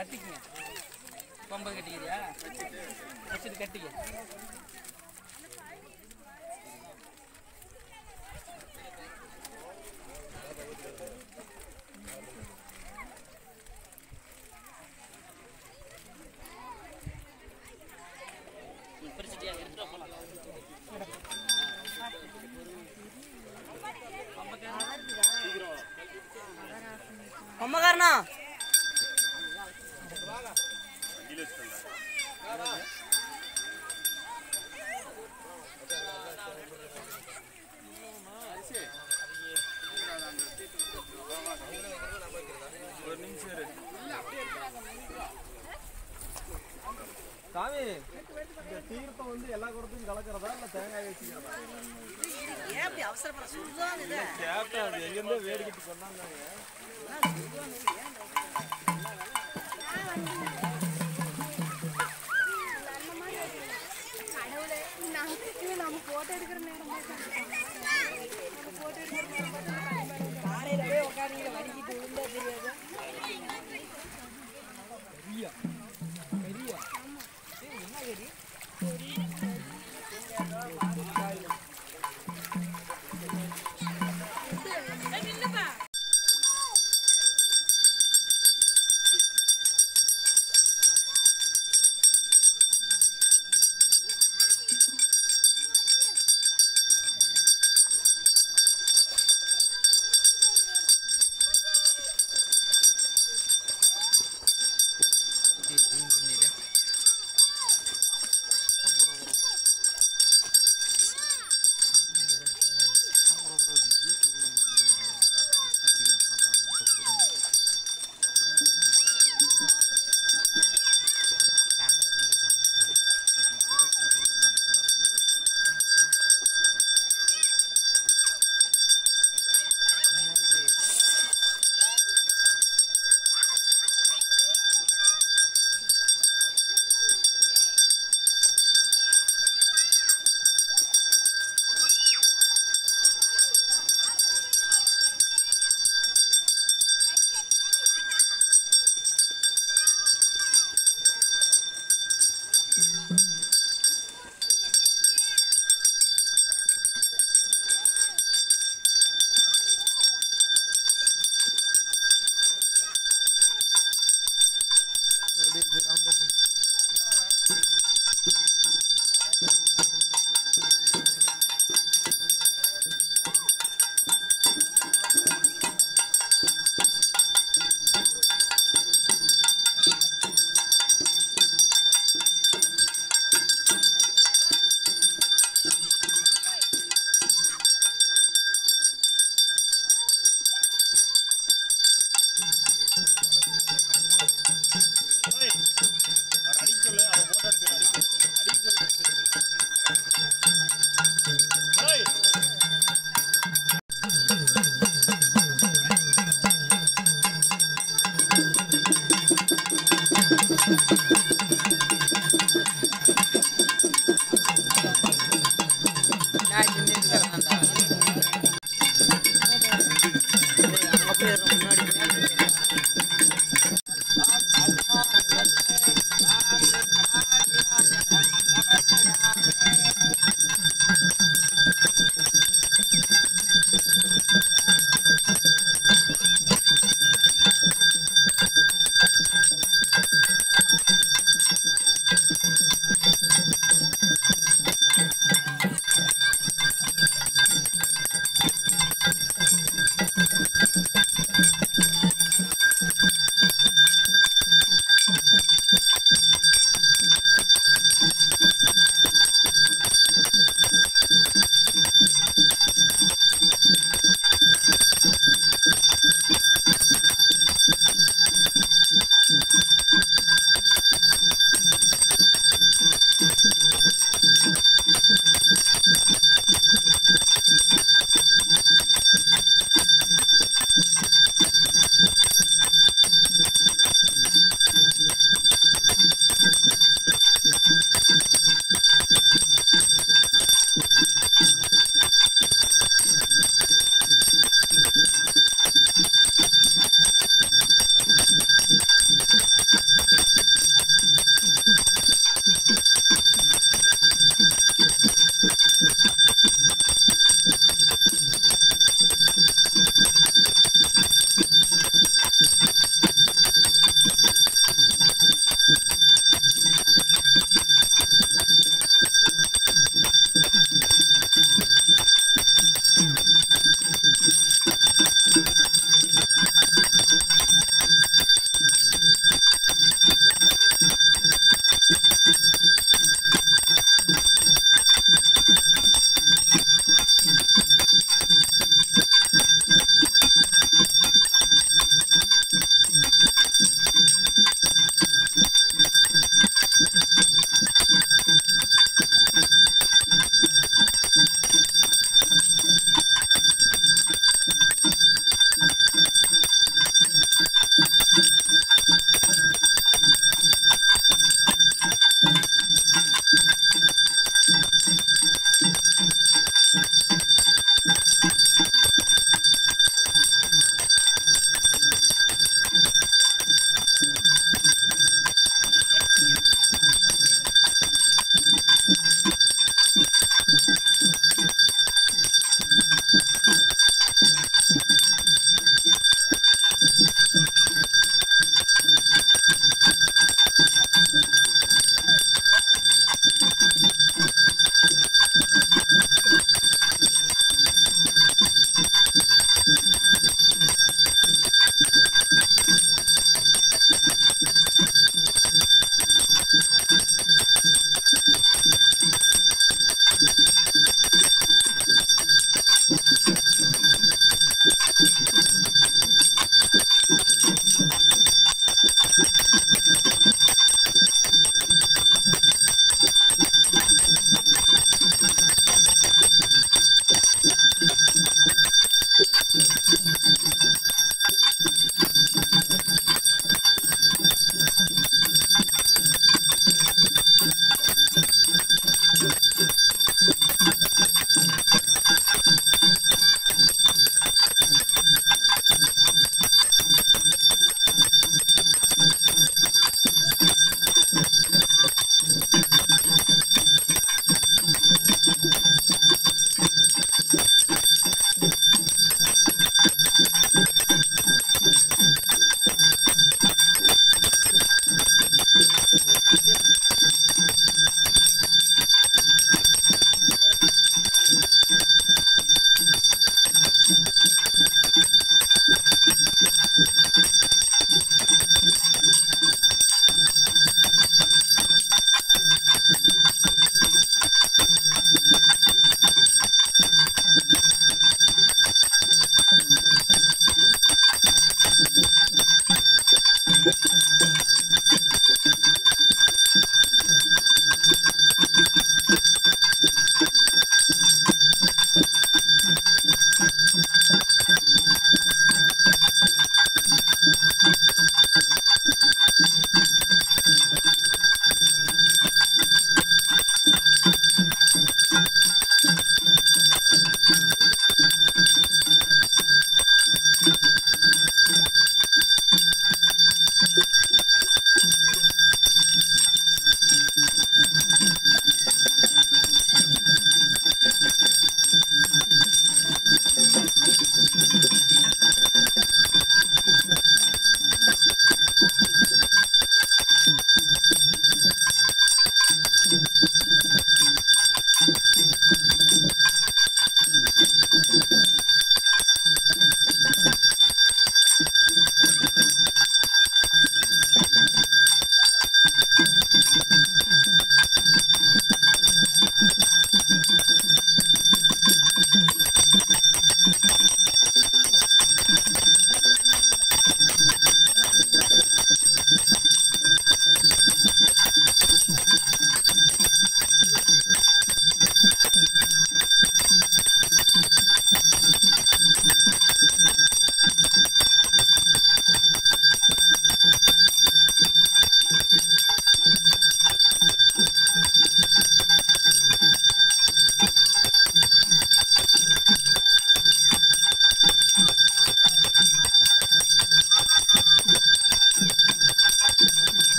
கட்டிக்கங்க. கொம்பது கட்டிக்கிறியா? வச்சுட்டு கட்டிக்க. பிரிச்சுட்டியா? எடுத்துட்டு போகலாம். அம்மகாரனா சாமி, இந்த தீர்த்தம் வந்து எல்லா குடத்தையும் கலக்கிறதா இல்ல தேங்காய் வச்சுக்கிறதா? ஏன் அப்படி அவசரப்பட சொல்லுவாங்க? கேப்டன் அது எங்கிருந்தோ வேடிக்கிட்டு சொன்னாங்க. நம்ம போட்டோ எடுக்கிற நேரம் காலையில உட்காந்து வடிக்கிட்டு விழுந்தா தெரியாது.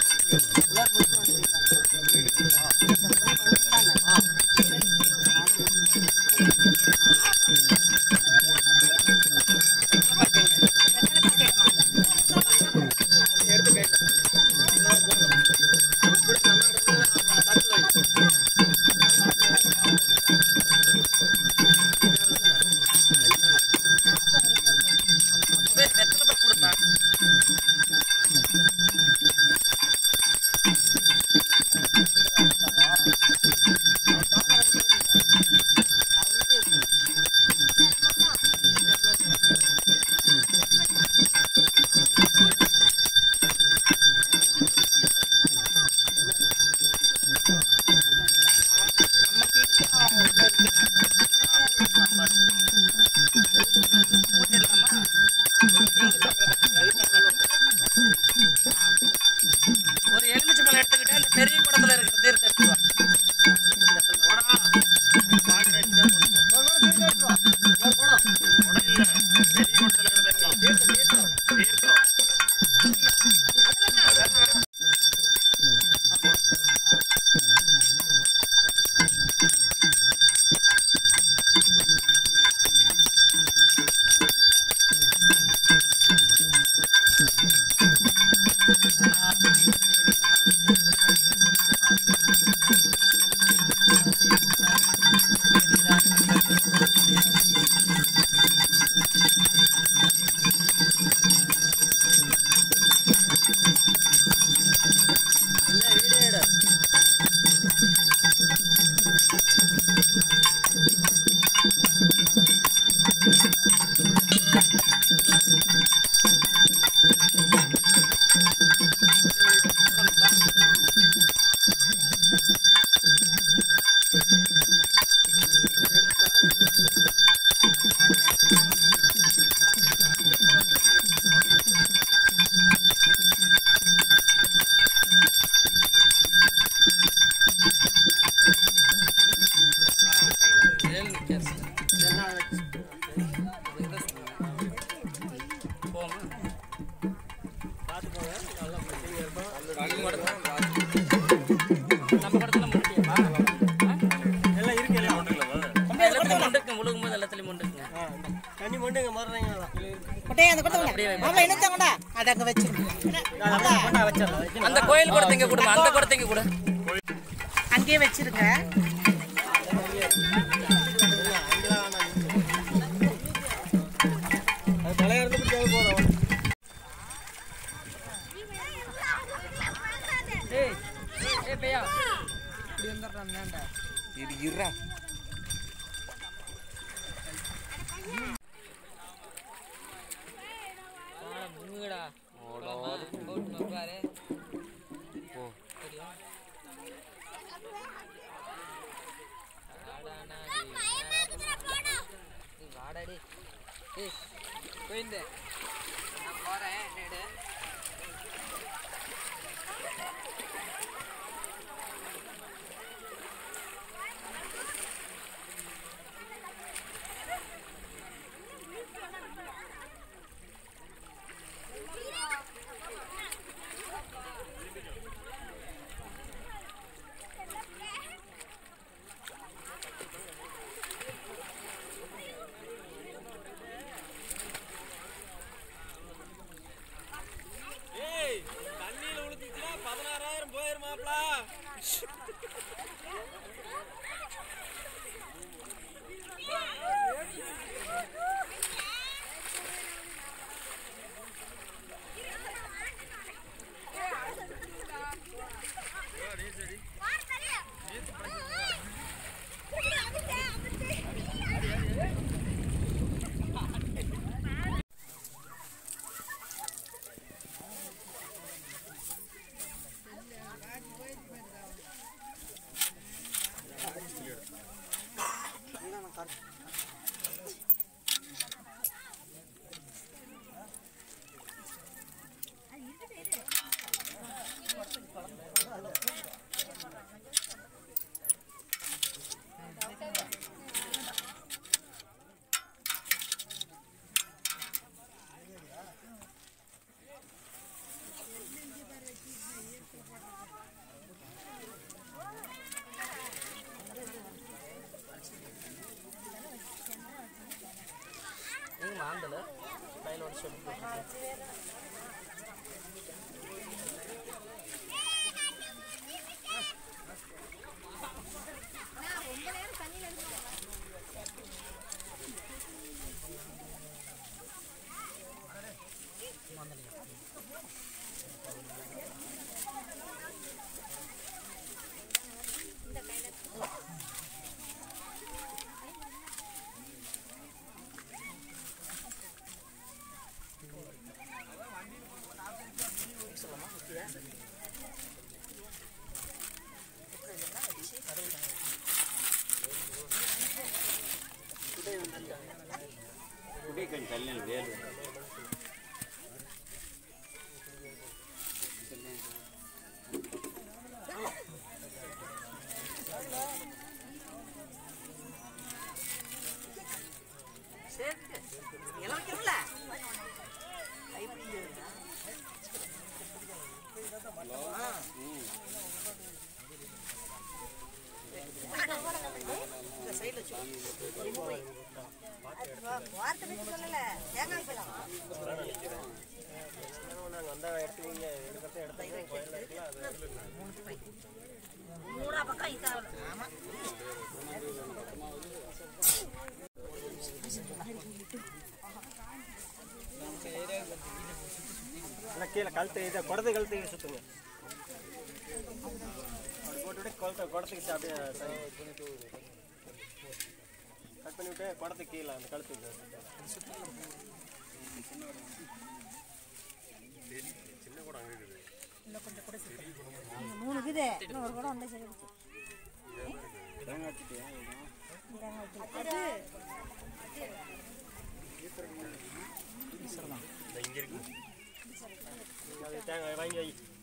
ஒரு எலுமிச்சை பழம் எடுத்துக்கிட்டு அந்த பெரிய குடத்துல இருக்கிற தீர்த்த எடுத்துவா. அந்த கோயில் கூட திங்க கொடுமா, அந்த கூட திங்க கூட அங்கேயே வச்சிருக்க. கீழே கழுத்து இதை குடத்து கழுத்து சுற்றுங்க அப்படி போட்டுவிட்டு குடத்துக்கு அப்படியே கட் பண்ணிவிட்டு குடத்துக்கு கீழே அந்த கழுத்துக்கு சின்ன குடம் அங்கே இருக்குது இன்னும் கொஞ்சம் கூட 3 இருக்குது இன்னும் ஒரு குடம் வந்தால் சரி இங்கே இருக்கு தேங்காய் வாங்கி வை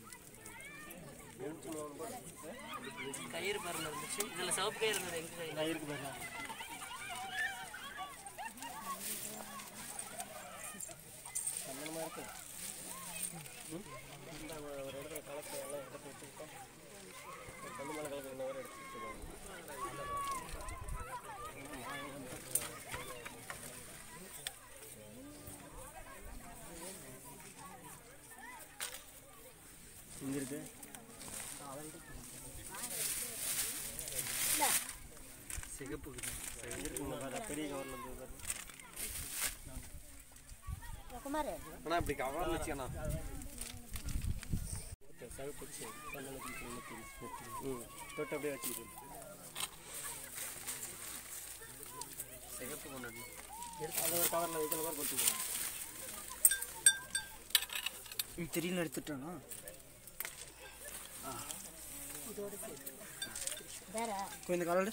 கயிறு பாருங்க இருந்துச்சு இதுல சிவப்பு கயிறு இருந்தது எங்க கயிறு இருக்கு பாருங்க சந்தனமா இருக்கு ஒரு இடத்துல கலக்கு எல்லாம் எடுத்து வச்சுக்கிட்டோம் கண்ணு மேலே கலக்கு இன்னொரு எடுத்து வச்சுக்கோங்க இங்கே இருக்கு சிகப்பு பெரிய கவர்ல குமார் அண்ணா இப்படி கவர் வச்சுக்கண்ணா சிகப்பு தொட்டு அப்படியே வச்சுக்கிட்டு சிகப்பு கொண்டு அதை ஒரு கவரில் வைக்கிற மாதிரி கொடுத்துக்கணும் திடீர்னு எடுத்துட்டோன்னா வேற இந்த காலோட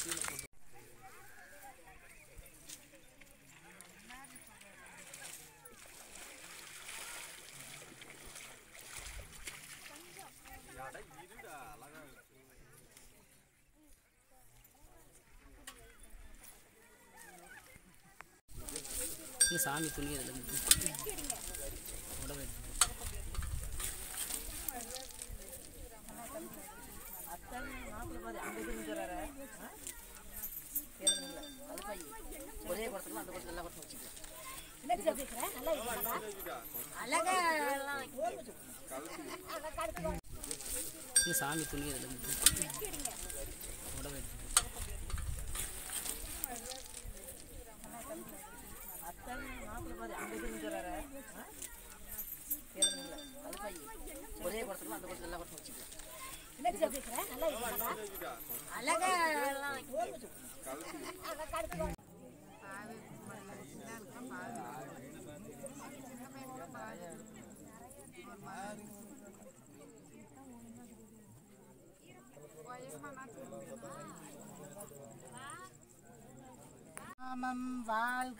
சாமி துணி அதில் உடம்பு ஒரே குடத்துல அந்த குடத்துல எல்லாம் குடத்துல வச்சுக்கலாம் சாமி துணி அதில் உடம்பு ஒரே குடத்துல அந்த குடத்துல எல்லாம் குடத்துல வச்சுக்கலாம் நாமம் வாழ்க.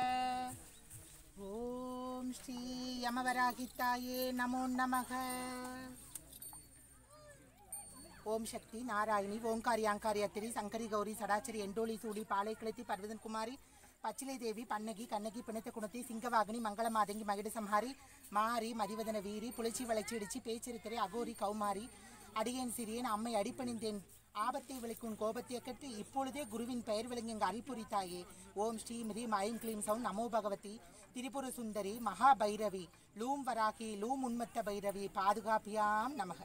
ஓம் ஸ்ரீ யமவராகித்தாயே நமோ நமக. ஓம் சக்தி நாராயணி ஓங்காரி ஆங்காரி அத்திரி சங்கரி கௌரி சடாச்சரி எண்டோலி சூடி பாலை கிளத்தி பர்வதன் குமாரி பச்சிலை தேவி பன்னகி கண்ணகி பிணத்த குணத்தி சிங்கவாகினி மங்கள மாதங்கி மகிட சம்ஹாரி மாரி மதிவதன வீரி புலச்சி வளர்ச்சி இடிச்சி பேச்சரித்திரை அகோரி கௌமாரி அடியேன் சிறியேன் அம்மை அடிப்பணிந்தேன் ஆபத்தை விளக்கும் கோபத்தை கட்டி இப்பொழுதே குருவின் பெயர் விளங்குங்க அறிப்புரி தாயே. ஓம் ஸ்ரீ ஹ்ரீம் ஐம் க்ளீம் சௌம் நமோ பகவதி திரிபுர சுந்தரி மகா பைரவி லூம் வராகி லூம் உன்மத்த பைரவி பாதுகாப்பியாம் நமக.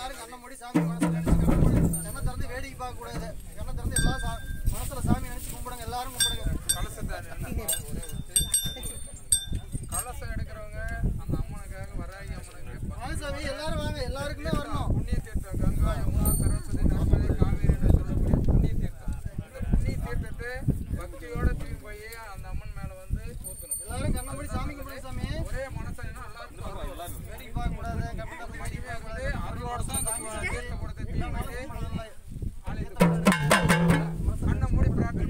எல்லாரும் கண்ணை மூடி சாமி மனசுல நினைச்சு கண்ணை திறந்து வேடிக்கை பார்க்க கூடாது. கண்ணை திறந்து எல்லா மனசுல சாமி நினைச்சு கும்பிடுங்க. எல்லாரும் கும்பிடுங்க. கலசம் எடுக்கிறவங்க அந்த அம்மனுக்காக வராகி அம்மனுக்கு சாமி எல்லாரும் வாங்க, எல்லாருக்குமே வரணும். புண்ணிய தீர்த்தம் கங்கா யமுனா சரஸ்வதி நர்மதை காவேரி என்று சொல்லக்கூடிய புண்ணிய தீர்த்தம். இந்த புண்ணிய தீர்த்தத்தை பக்தியோட தூக்கி போய் அந்த அம்மன் மேல வந்து ஊத்தணும். எல்லாரும் கண்ணை மூடி சாமி கும்பிடுங்க. சாமி ஒரே மனசா எல்லாரும் வேடிக்கை பார்க்க கூடாது. கண்ணை திறந்து வேடிக்கை பார்க்க கூடாது. அருளோட தான் அந்த தீர்த்தம் கொடுத்த தீர்த்தம் கண்ணை மூடி பிரார்த்தனை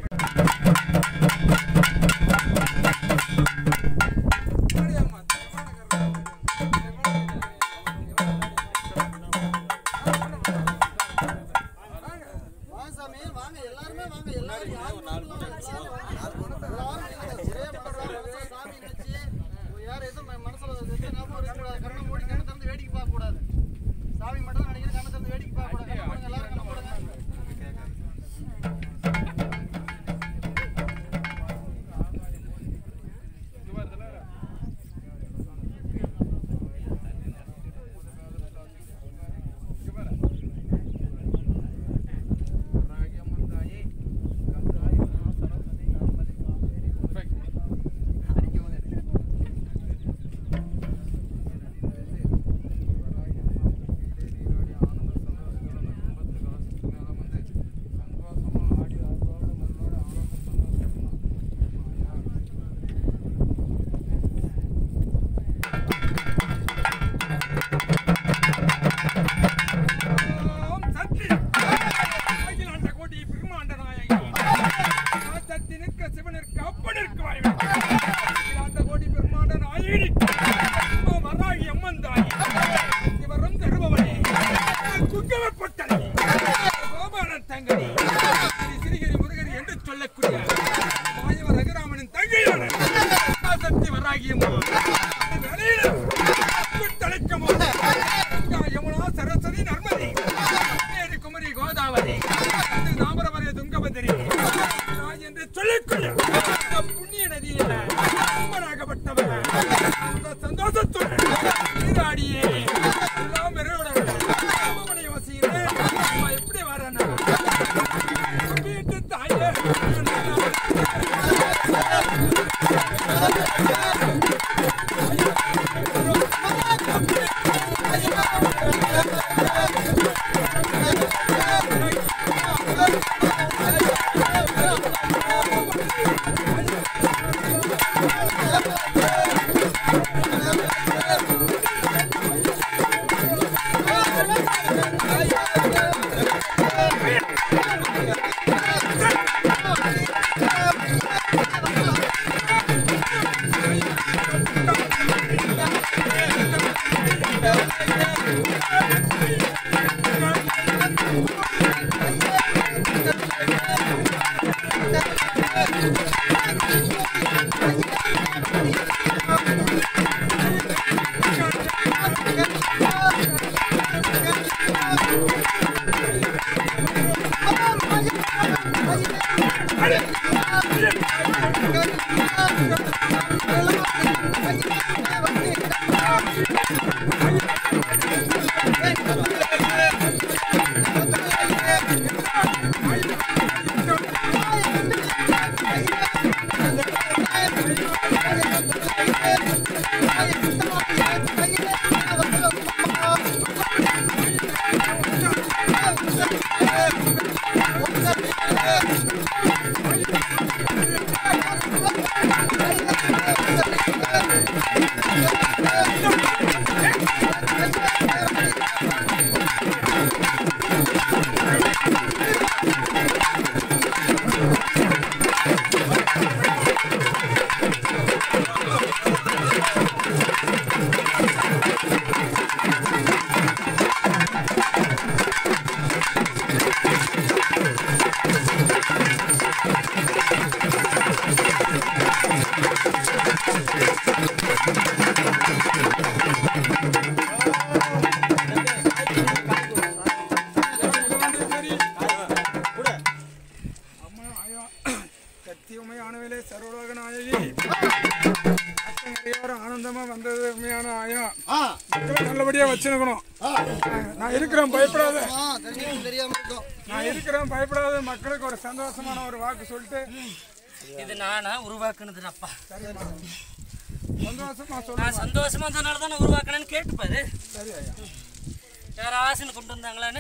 நல்லபடியா வச்சிருக்கணும். நான் இருக்கிறேன், பயப்படாத. தெரிஞ்சுக்கும் தெரியாம இருக்கும். நான் இருக்கிறேன், பயப்படாத. மக்களுக்கு ஒரு சந்தோஷமான ஒரு வாக்கு சொல்லிட்டு இது நானா உருவாக்குனது அப்பா. சந்தோஷமா சொல்ல. நான் சந்தோஷமா இருந்தனால தான் உருவாக்குனேன்னு கேட்டுப்பாரு. சரி ஐயா. யார் ஆசைன்னு கொண்டு வந்தாங்களான்னு.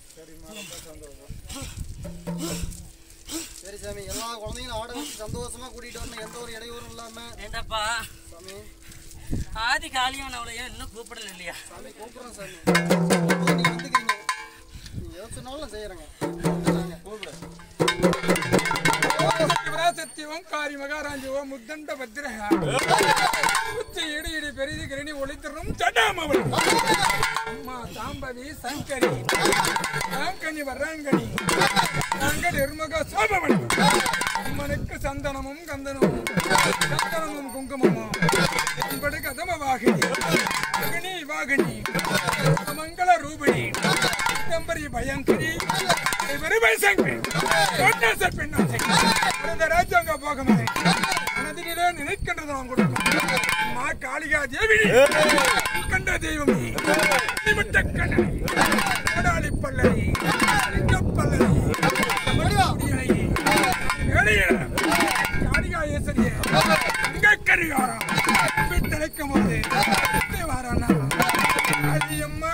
சரி சாமி, எல்லா குழந்தைங்களும் ஆட வச்சு சந்தோஷமா கூட்டிட்டு வரணும், எந்த ஒரு இடையூறும் இல்லாம. ஏண்டாப்பா சாமி ஆதி காளியானவளையும் இன்னும் கூப்பிடல இல்லையா? சாமி கூப்பிடுறோம் சாமி. நீங்க வந்துக்கிறீங்க, நீங்க எதை சொன்னாலும் செய்யறேங்க. கூப்பிடு. சக்தி ஓம்காரி மகாராஜி ஓம் முத்தண்ட பத்ரஹ உச்சி இடி இடி பெரிது கிரணி ஒளித்தரும் சடாமவள் அம்மா சாம்பவி சங்கரி சாங்கனி வராங்கனி நாங்க நிர்மக சோபவள் அம்மனுக்கு சந்தனமும் கந்தனமும் சந்தனமும் குங்குமமும் என்பது கதம வாகினி அக்னி வாகினி மங்கள ரூபிணி தம்பரி பயங்கரி ராஜாங்க போகமே மனதிலே நினைக்கின்றது நான் கொடுக்கும் மா காளிகா தேவி கண்ட தெய்வமே கடாளி பல்லரி பல்லரி காளிகா ஏசரியே அங்க கரிகாரம் தலைக்கும் போது வாரானா அம்மா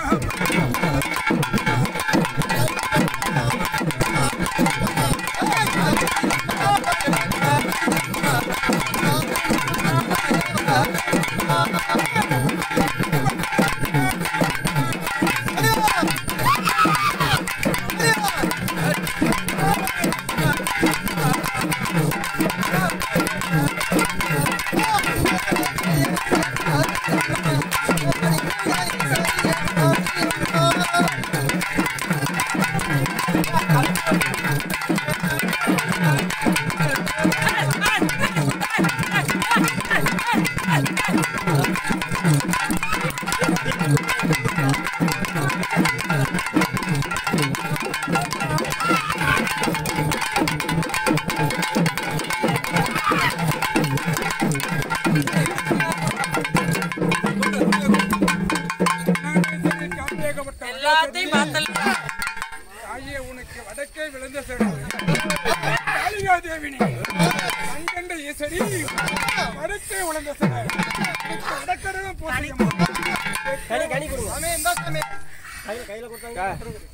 எல்லாத்தையும் பார்த்தல தாயே உனக்கு வடக்கே விழுந்த காளிகா தேவினி அங்கண்ட ஈஸ்வரி வடக்கே விழுந்த வடக்கடவும் போசியம்மா கனி கொடுங்க. சாமி இந்த சாமி கையில கொடுத்தாங்க.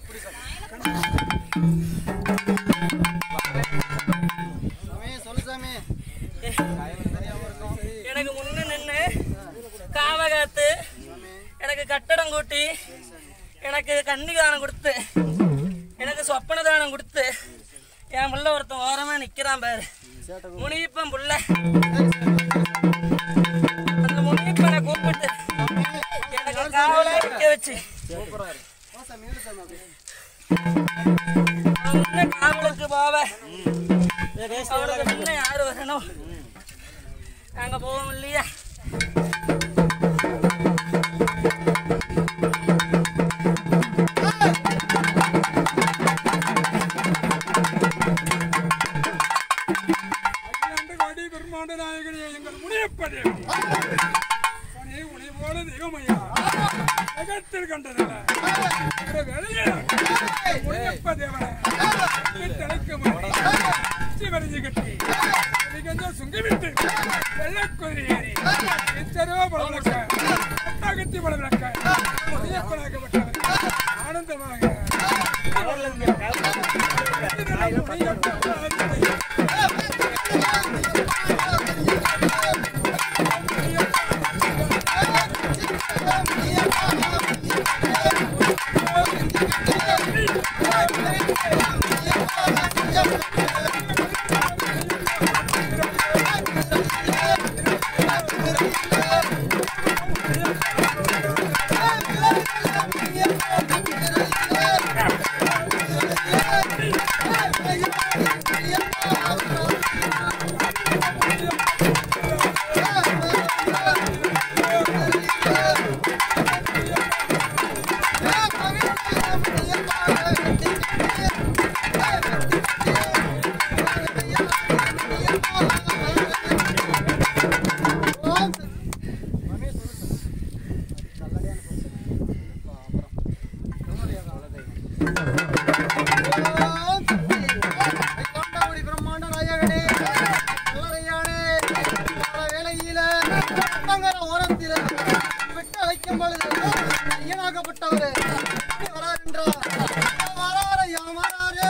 சாமி சொல்லு சாமி. எனக்கு முன்ன நின்று காவகாத்து எனக்கு கட்டடம் கூட்டி எனக்கு கன்னிதானம் கொடுத்து எனக்கு சொப்பன தானம் கொடுத்து என் புள்ள ஒருத்தன் ஓரமா நிக்கிறான் பாரு, முனியப்பன் புள்ள. அந்த முனியப்பனை கூப்பிட்டு எனக்கு காவலா நிக்க வச்சு அவன் காவலுக்கு போவ அவனுக்கு முன்ன யாரு வரணும், நாங்க போவோம் இல்லையா? பெருமாண்ட நாயகனே எங்கள் முனியப்பனே உனை போல தெய்வமையா ஜகத்தில் கண்டதில்லை முனியப்ப தேவனை தலைக்கும் வரிஞ்சு கட்டி கொஞ்சம் சுங்கிவிட்டு வெள்ளக்குதிரை ஏறி எச்சரோ பலவிளக்க கட்டாகத்தி பலவிளக்க முனியப்பனாக்கப்பட்டவர் ஆனந்தமாக பிரம்மாண்ட நாயகனே நல்லறையானே வேலையில ஓரத்தில் விட்டு அழைக்கும் பொழுது ஐயனாகப்பட்டவர் வராருன்றார் வராரையா வராரே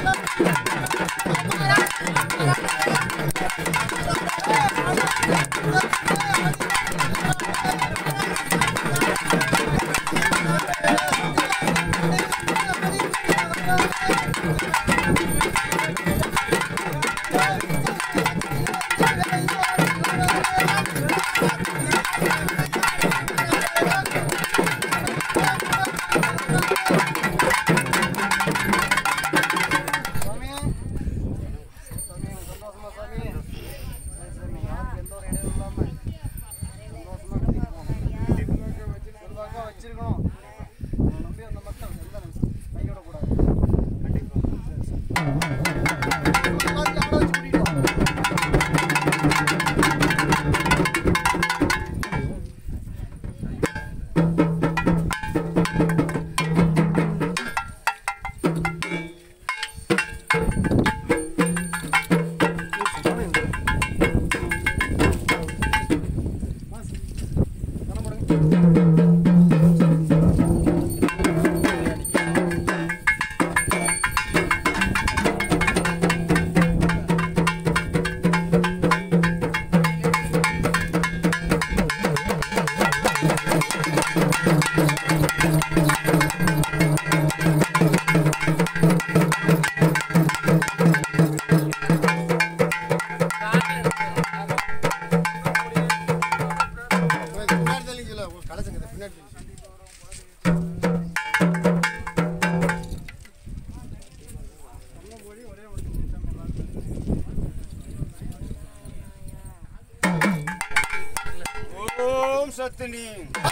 சத்தினி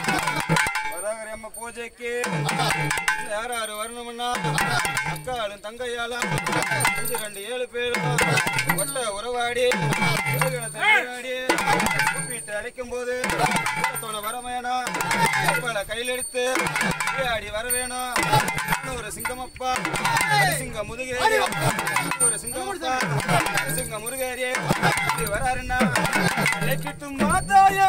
வரகரம்ம பூஜைக்கு யாராரு வரணும்னா அக்காளும் தங்கையாலும் 2 பேரும் ஒட்ட உறவாடி கூப்பிட்டு அழைக்கும் போது வர வேணும் கையில் எடுத்து ஆடி வர வேணும். ஒரு சிங்கமப்பா சிங்க முதுகேரி ஒரு சிங்கமப்பா சிங்க முருகேரி வராருன்னா கிட்டும் மாதாயா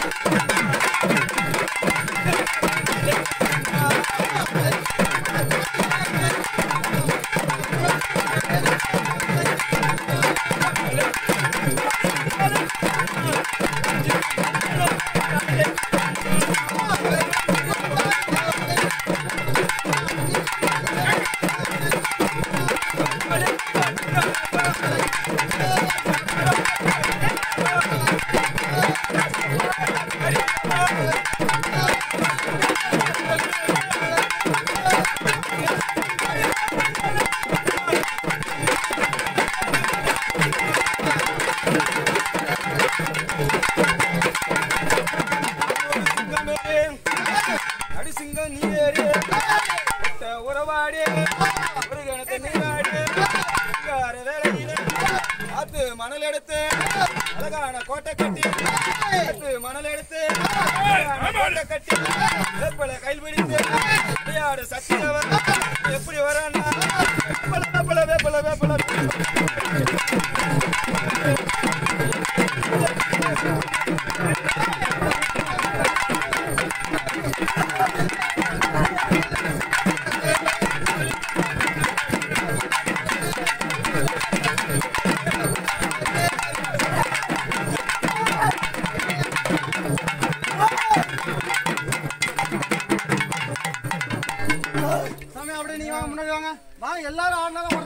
மணல் எடுத்து அழகான கோட்டை கட்டி மணல் எடுத்து கோட்டை கட்டி வேப்பலை கையில் பிடித்து விளையாடு சக்தியவர் எப்படி வரான்னா வேப்பலை வேப்பலை வேப்பலை எல்லாரும் ஆடினாலும்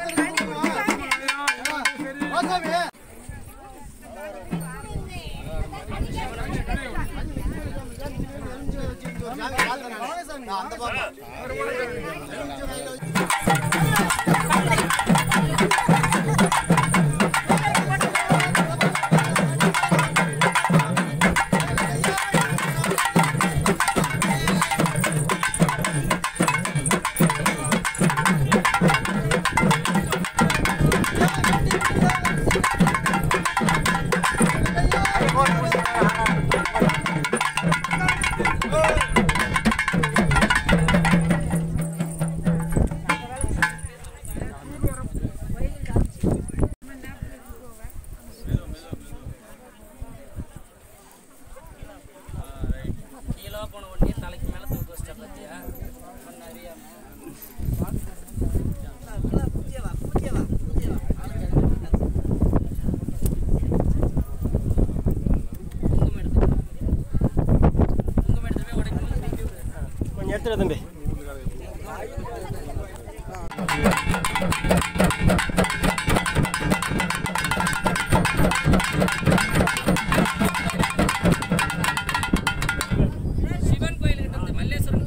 கொஞ்சம் எடுத்துட தம்பி. சிவன் கோயிலுக்கிட்ட இருந்து மல்லேஸ்வரன்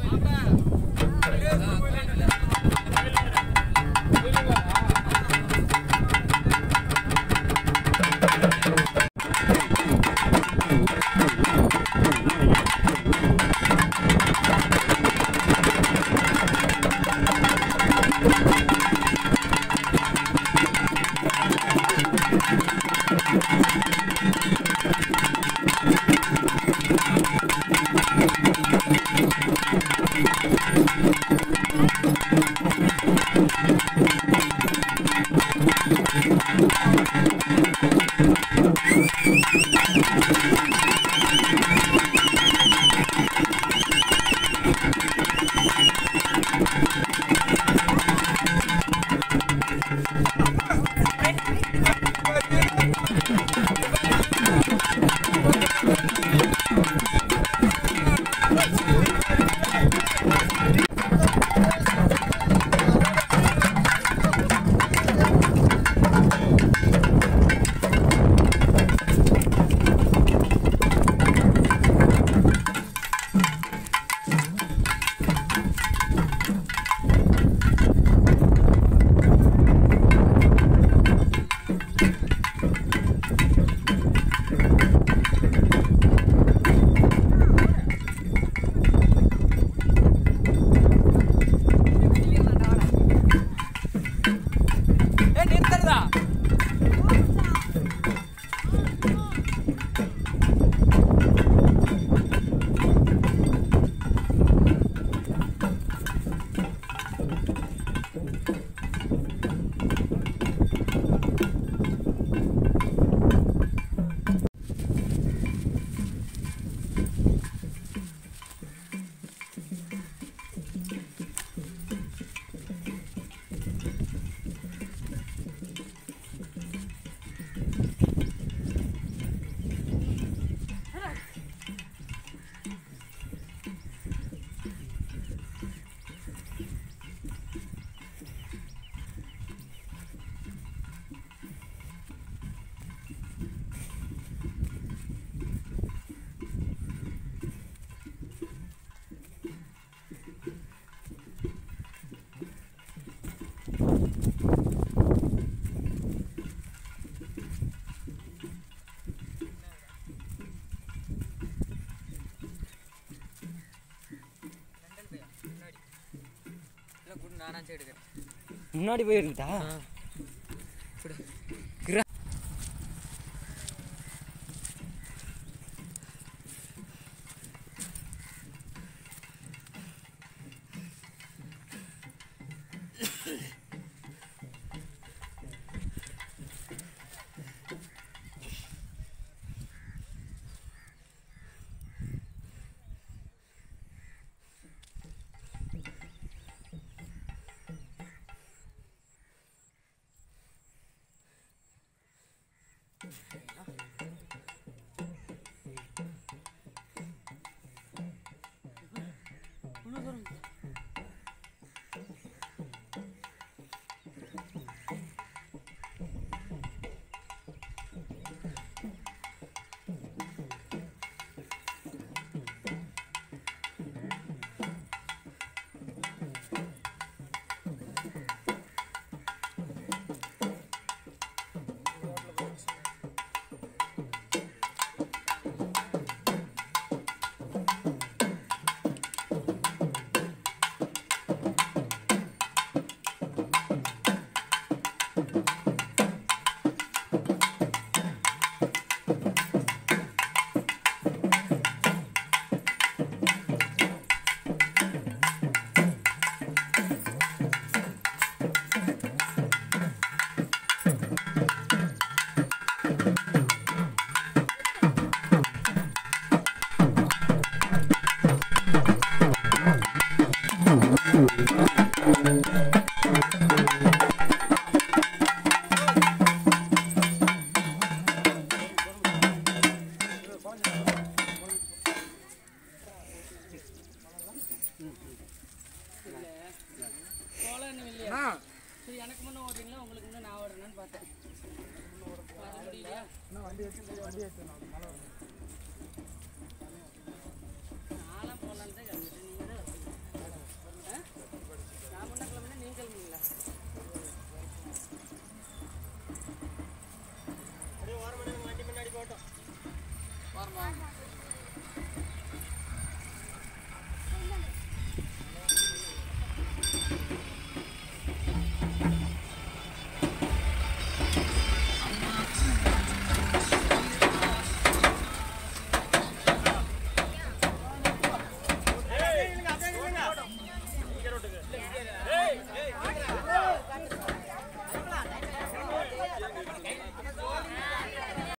முன்னாடி போயிருந்தா சரி, எனக்கு முன்ன ஓடுறீங்களா உங்களுக்கு முன்ன நான் ஓடுறேன்னு பார்த்தேன். நான்லாம் போகலான்னு தான் கிளம்பிட்டேன். நீங்கள் தான் நான் முன்ன கிளம்புனா நீங்கள் கிளம்புங்களா? வண்டி முன்னாடி போட்டோம். ஏய்